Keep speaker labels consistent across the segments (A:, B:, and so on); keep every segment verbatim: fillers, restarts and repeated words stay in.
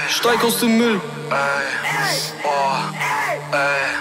A: steig aus dem Müll.
B: Ey, oh, ey.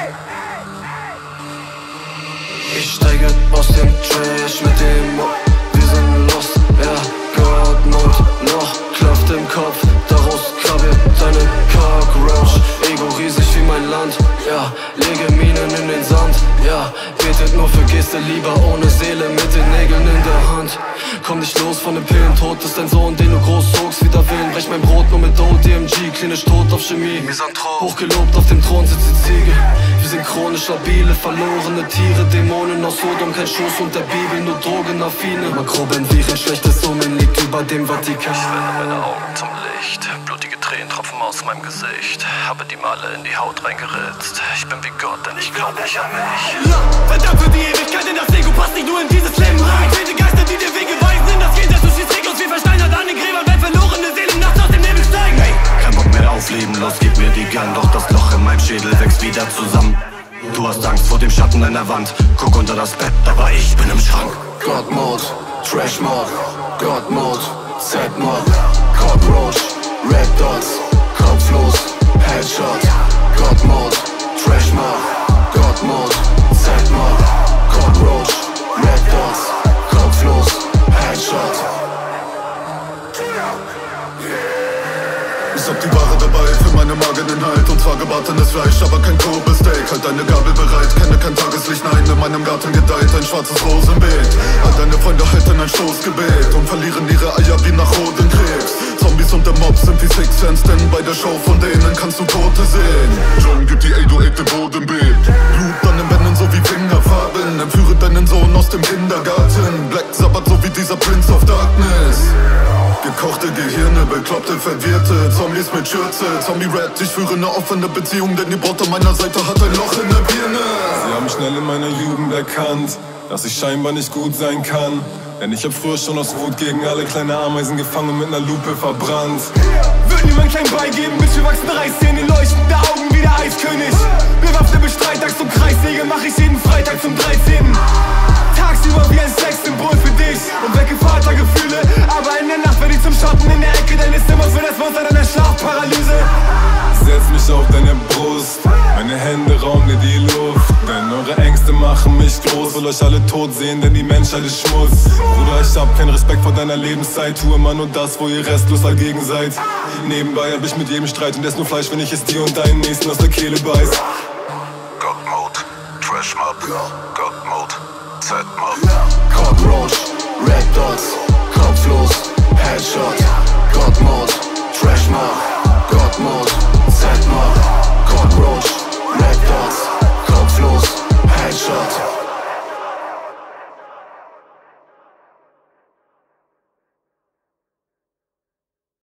A: Ich steige aus dem Trash mit dem Mo. Wir sind lost, ja, Gottmut. Noch klafft im Kopf, daraus krabbelt deine Cockroach. Ego riesig wie mein Land, ja, lege Minen in den Sand. Ja, betet nur für Geste, lieber ohne Seele mit den Nägeln in der Hand. Komm nicht los von den Pillen, tot ist dein Sohn, den du groß zogst. Wider Willen, brech mein Brot nur mit O D M G. Klinisch tot auf Chemie,
B: Misanthrop.
A: hochgelobt auf dem Thron sitzt die Ziege. Wir sind chronisch labile, verlorene Tiere. Dämonen aus Sodom, kein Schoß und der Bibel, nur Drogenaffine. Makroben, Viren, schlechtes Omen liegt über dem Vatikan.
B: Ich wende meine Augen zum Licht, blutige Tränen tropfen aus meinem Gesicht. Habe die Male in die Haut reingeritzt. Ich bin wie Gott, denn ich glaub nicht an mich.
C: Ja, verdammt für die Ewigkeit, denn das Ego passt nicht nur in dieses Leben rein. Wilde Geister, die dir Wege weisen, in das Jenseits, du schießt reglos wie versteinert an den Gräbern, weil verlorene Seelen nachts aus dem Nebel steigen.
D: Hey, kein Bock mehr auf Leben, los, gib mir die Gun. Doch das Loch in meinem Schädel wächst wieder zusammen. Du hast Angst vor dem Schatten einer Wand. Guck unter das Bett, aber ich bin im Schrank.
A: God-Mode, Trash-Mode, God-Mode, Z-Mode, Cockroach, Red Dots, kopflos, Headshot. God-Mode, Trash-Mode, God-Mode, Z-Mode, Cockroach, Red Dots, kopflos, Headshot.
E: Ich hab die Ware dabei für meine Mageninhalt. Und zwar gebratenes Fleisch, aber kein Kobe-Steak. Halt deine Gabel bereit, kenne kein Tageslicht, nein. In meinem Garten gedeiht ein schwarzes Rosenbeet. All deine Freunde halten ein Stoßgebet und verlieren ihre Eier wie nach Hodenkrebs. Zombies und der Mob sind wie Six Sense, denn bei der Show von denen kannst du Tote sehen. John gibt die acht null acht im Bodenbeet. Blut an den Wänden so wie Fingerfarben. Entführe deinen Sohn aus dem Kindergarten. Black Sabbath so wie dieser Prince of Darkness. Gekochte Gehirne, bekloppte, verwirrte Zombies mit Schürze, Zombie-Rat. Ich führe eine offene Beziehung, denn die Braut an meiner Seite hat ein Loch in der Birne.
F: Sie haben schnell in meiner Jugend erkannt, dass ich scheinbar nicht gut sein kann. Denn ich hab früher schon aus Wut gegen alle kleine Ameisen gefangen und mit ner Lupe verbrannt.
C: Würd niemand klein beigeben, Bitch, wir wachsen Reißzähne, leuchtende Augen wie der Eiskönig. Bewaffnet mit Streittags und Kreissäge mach ich jeden Freitag zum dreizehnten Tagsüber wie ein Sexsymbol für dich und wecke Vatergefühle. Aber in der Nacht werd ich zum Schatten in der Ecke deines Zimmers für das Monster deiner Schlafparalyse.
F: Setz mich auf deine Brust, meine Hände rauben dir die Luft. Denn eure Ängste machen mich groß, will euch alle tot sehen, denn die Menschheit ist Schmutz. Bruder, ich hab keinen Respekt vor deiner Lebenszeit, tu immer nur das, wo ihr restlos dagegen seid. Nebenbei hab ich mit jedem Streit und ess nur Fleisch, wenn ich es dir und deinen Nächsten aus der Kehle beiß.
B: God-Mode, Trash-Mode, God-Mode, Z-Mode.
A: Cockroach, Red Dots, kopflos, Headshot. God-Mode.